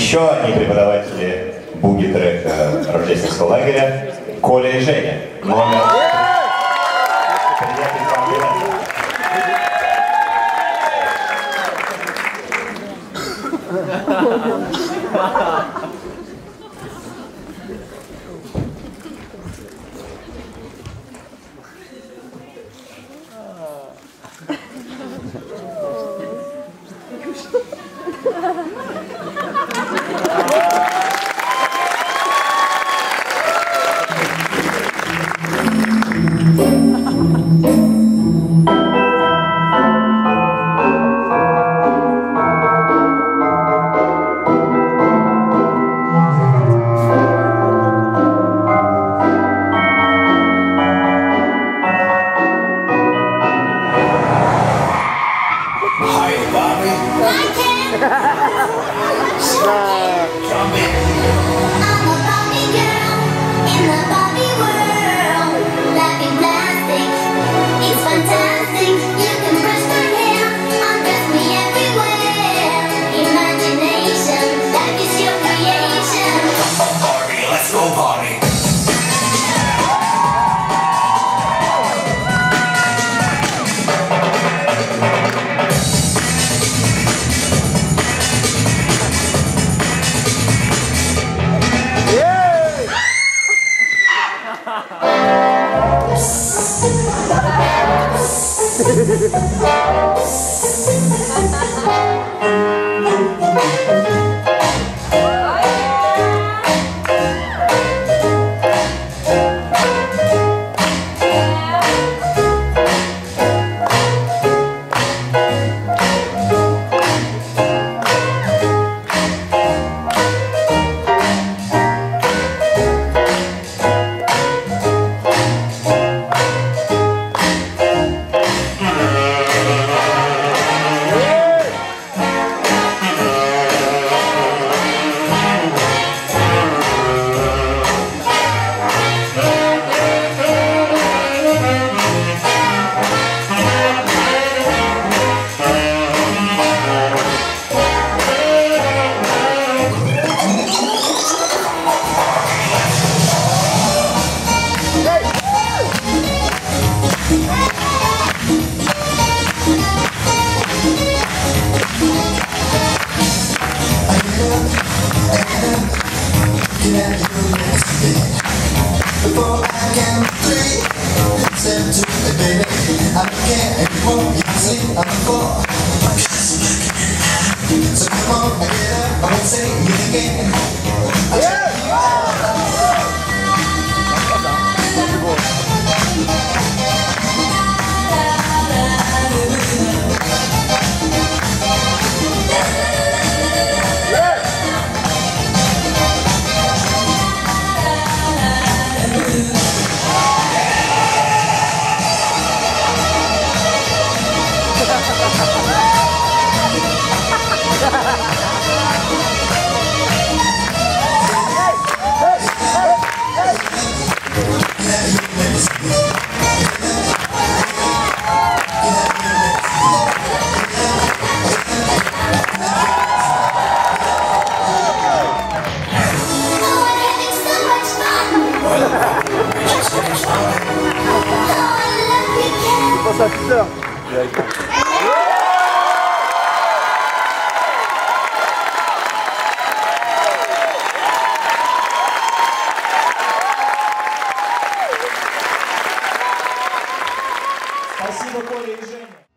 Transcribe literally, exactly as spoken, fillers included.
еще одни преподаватели буги-трека рождественского лагеря Коля и Женя. Номер... Приятных вам билетов. Before I count three, listen to me, baby. I don't care anymore. You can see I'm four. So come on, I get up. I won't say it again. I'll tell you all. Ça putain. Спасибо, Коля и Женя.